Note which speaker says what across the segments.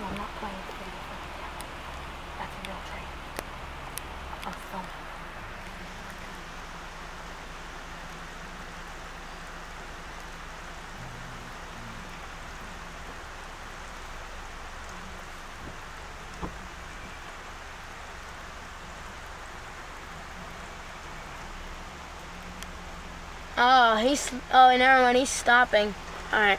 Speaker 1: I'm not playing the video for the camera. That's a real train. I'm filming. Oh, never mind, he's stopping. Alright.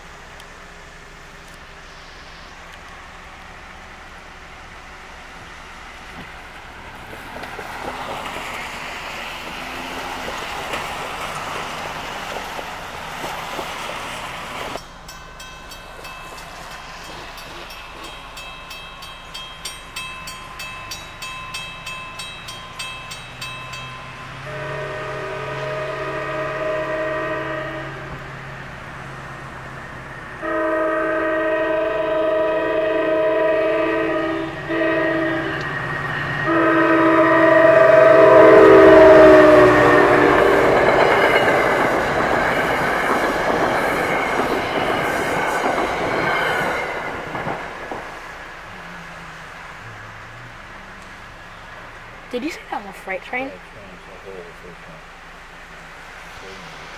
Speaker 1: Did you say that was a freight train?
Speaker 2: Freight train's a whole freight train.